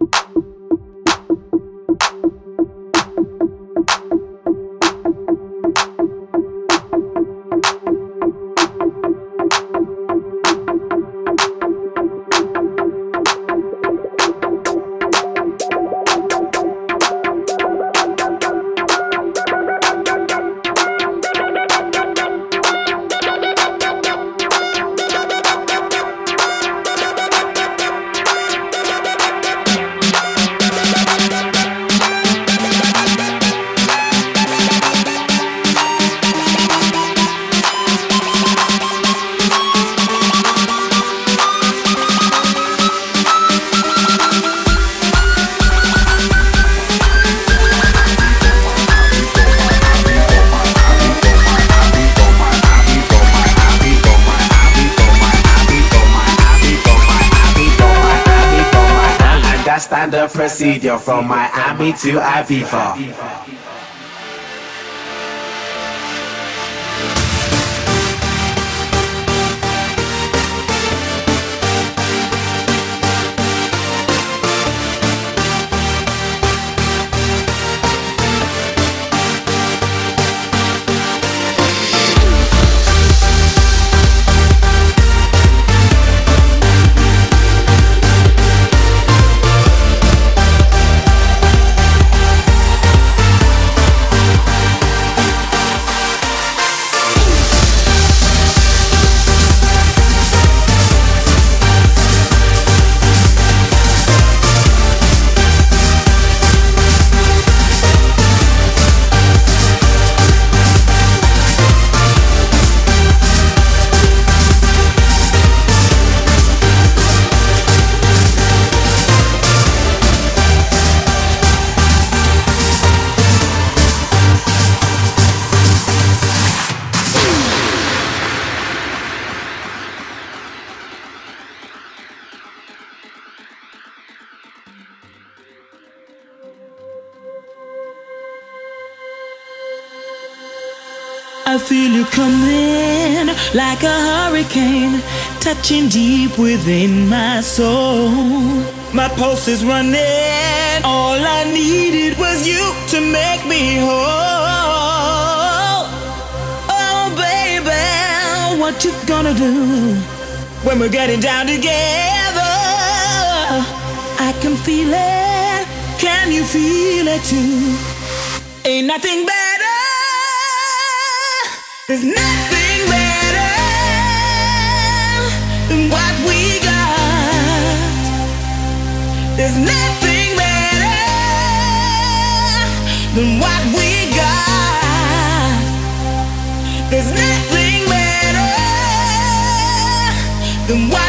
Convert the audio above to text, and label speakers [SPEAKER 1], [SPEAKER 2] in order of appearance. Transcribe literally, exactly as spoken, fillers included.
[SPEAKER 1] Standard procedure from Miami to Ibiza.
[SPEAKER 2] I feel you coming like a hurricane, touching deep within my soul. My pulse is running, all I needed was you to make me whole. Oh baby, what you gonna do when we're getting down together? I can feel it, can you feel it too? Ain't nothing better. There's nothing better than what we got. There's nothing better than what we got. There's nothing better than what